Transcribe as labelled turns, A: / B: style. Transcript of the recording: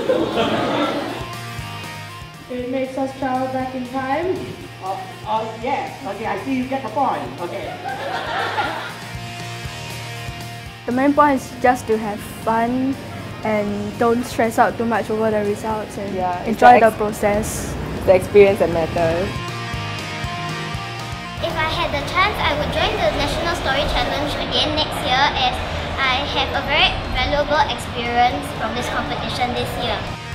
A: It makes us travel back in time.
B: Yes. Okay, I see you get the point. Okay.
C: The main point is just to have fun and don't stress out too much over the results and enjoy the process.
D: The experience that matters.
E: If I had the chance, I would join the National Story Challenge again next year, as I have a very valuable experience from this competition this year.